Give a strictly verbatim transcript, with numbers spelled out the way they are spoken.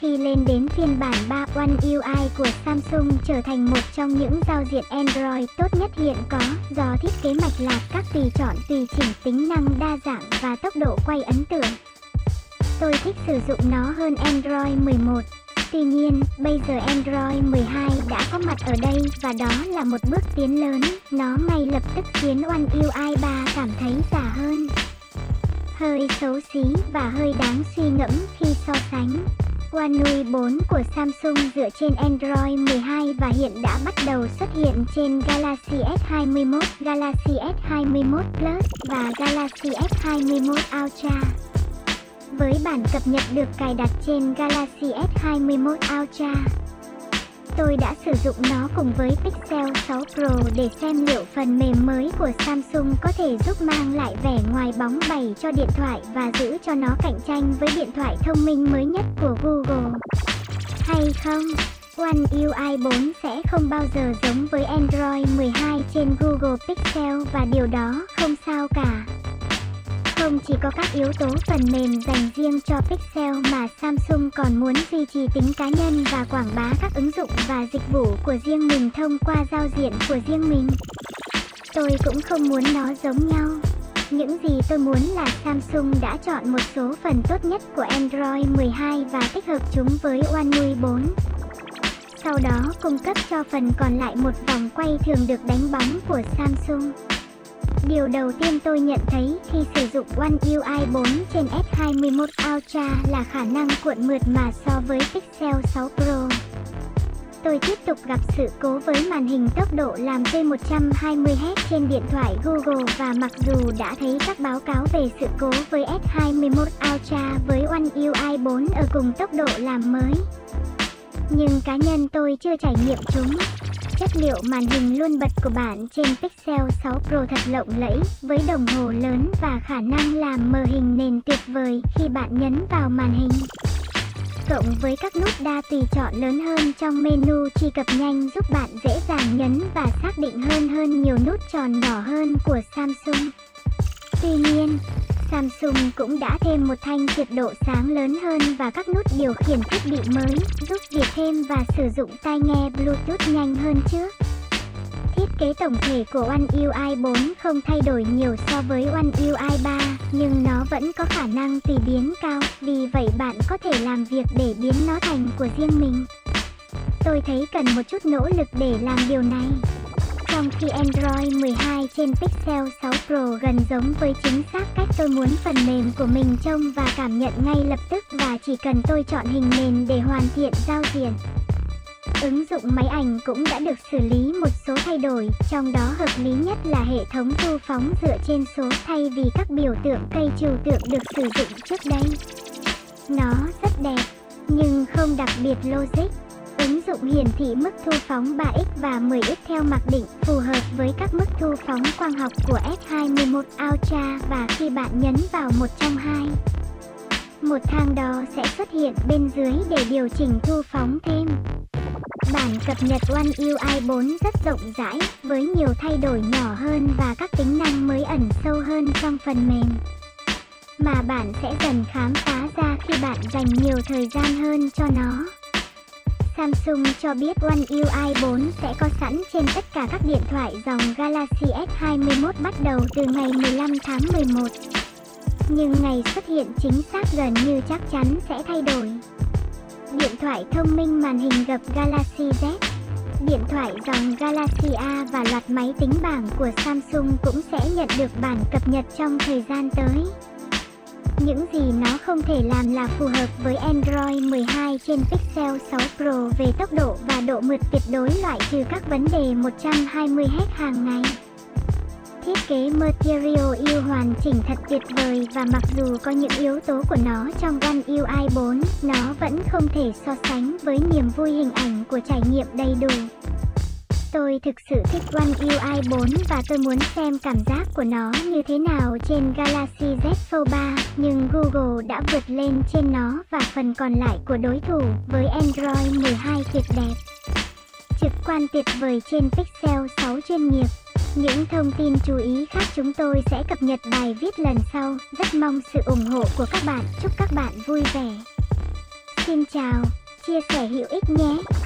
khi lên đến phiên bản ba, One u i của Samsung trở thành một trong những giao diện Android tốt nhất hiện có, do thiết kế mạch lạc, các tùy chọn tùy chỉnh, tính năng đa dạng và tốc độ quay ấn tượng. Tôi thích sử dụng nó hơn Android mười một. Tuy nhiên, bây giờ Android mười hai đã có mặt ở đây và đó là một bước tiến lớn. Nó ngay lập tức khiến One u i ba cảm thấy già hơn, hơi xấu xí và hơi đáng suy ngẫm khi so sánh. One u i bốn của Samsung dựa trên Android mười hai và hiện đã bắt đầu xuất hiện trên Galaxy S hai mươi mốt, Galaxy S hai mươi mốt Plus và Galaxy S hai mươi mốt Ultra. Với bản cập nhật được cài đặt trên Galaxy S hai mươi mốt Ultra, tôi đã sử dụng nó cùng với Pixel sáu Pro để xem liệu phần mềm mới của Samsung có thể giúp mang lại vẻ ngoài bóng bẩy cho điện thoại và giữ cho nó cạnh tranh với điện thoại thông minh mới nhất của Google hay không. One u i bốn sẽ không bao giờ giống với Android mười hai trên Google Pixel và điều đó không sao cả. Không chỉ có các yếu tố phần mềm dành riêng cho Pixel mà Samsung còn muốn duy trì tính cá nhân và quảng bá các ứng dụng và dịch vụ của riêng mình thông qua giao diện của riêng mình. Tôi cũng không muốn nó giống nhau. Những gì tôi muốn là Samsung đã chọn một số phần tốt nhất của Android mười hai và tích hợp chúng với One u i bốn. Sau đó cung cấp cho phần còn lại một vòng quay thường được đánh bóng của Samsung. Điều đầu tiên tôi nhận thấy khi sử dụng One u i bốn trên S hai mươi mốt Ultra là khả năng cuộn mượt mà so với Pixel sáu Pro. Tôi tiếp tục gặp sự cố với màn hình tốc độ làm rơi một trăm hai mươi héc trên điện thoại Google và mặc dù đã thấy các báo cáo về sự cố với S hai mươi mốt Ultra với One u i bốn ở cùng tốc độ làm mới, nhưng cá nhân tôi chưa trải nghiệm chúng. Chất liệu màn hình luôn bật của bạn trên Pixel sáu Pro thật lộng lẫy, với đồng hồ lớn và khả năng làm mờ hình nền tuyệt vời khi bạn nhấn vào màn hình. Cộng với các nút đa tùy chọn lớn hơn trong menu truy cập nhanh giúp bạn dễ dàng nhấn và xác định hơn hơn nhiều nút tròn nhỏ hơn của Samsung. Tuy nhiên, Samsung cũng đã thêm một thanh triệt độ sáng lớn hơn và các nút điều khiển thiết bị mới, giúp việc thêm và sử dụng tai nghe Bluetooth nhanh hơn trước. Thiết kế tổng thể của One u i bốn không thay đổi nhiều so với One u i ba, nhưng nó vẫn có khả năng tùy biến cao, vì vậy bạn có thể làm việc để biến nó thành của riêng mình. Tôi thấy cần một chút nỗ lực để làm điều này. Trong khi Android mười hai trên Pixel sáu Pro gần giống với chính xác cách tôi muốn phần mềm của mình trông và cảm nhận ngay lập tức, và chỉ cần tôi chọn hình nền để hoàn thiện giao diện. Ứng dụng máy ảnh cũng đã được xử lý một số thay đổi, trong đó hợp lý nhất là hệ thống thu phóng dựa trên số thay vì các biểu tượng cây trừu tượng được sử dụng trước đây. Nó rất đẹp, nhưng không đặc biệt logic. Ứng dụng hiển thị mức thu phóng ba x và mười x theo mặc định, phù hợp với các mức thu phóng quang học của S hai mươi mốt Ultra, và khi bạn nhấn vào một trong hai, một thang đo sẽ xuất hiện bên dưới để điều chỉnh thu phóng thêm. Bản cập nhật One u i bốn rất rộng rãi, với nhiều thay đổi nhỏ hơn và các tính năng mới ẩn sâu hơn trong phần mềm, mà bạn sẽ dần khám phá ra khi bạn dành nhiều thời gian hơn cho nó. Samsung cho biết One u i bốn sẽ có sẵn trên tất cả các điện thoại dòng Galaxy S hai mươi mốt bắt đầu từ ngày mười lăm tháng mười một. Nhưng ngày xuất hiện chính xác gần như chắc chắn sẽ thay đổi. Điện thoại thông minh màn hình gập Galaxy Z, điện thoại dòng Galaxy A và loạt máy tính bảng của Samsung cũng sẽ nhận được bản cập nhật trong thời gian tới. Những gì nó không thể làm là phù hợp với Android mười hai trên Pixel sáu Pro về tốc độ và độ mượt tuyệt đối, loại trừ các vấn đề một trăm hai mươi héc hàng ngày. Thiết kế Material yêu hoàn chỉnh thật tuyệt vời, và mặc dù có những yếu tố của nó trong One u i bốn, nó vẫn không thể so sánh với niềm vui hình ảnh của trải nghiệm đầy đủ. Tôi thực sự thích One u i bốn và tôi muốn xem cảm giác của nó như thế nào trên Galaxy Z Fold ba, nhưng Google đã vượt lên trên nó và phần còn lại của đối thủ với Android mười hai tuyệt đẹp, trực quan tuyệt vời trên Pixel sáu chuyên nghiệp. Những thông tin chú ý khác chúng tôi sẽ cập nhật bài viết lần sau. Rất mong sự ủng hộ của các bạn. Chúc các bạn vui vẻ. Xin chào, chia sẻ hữu ích nhé.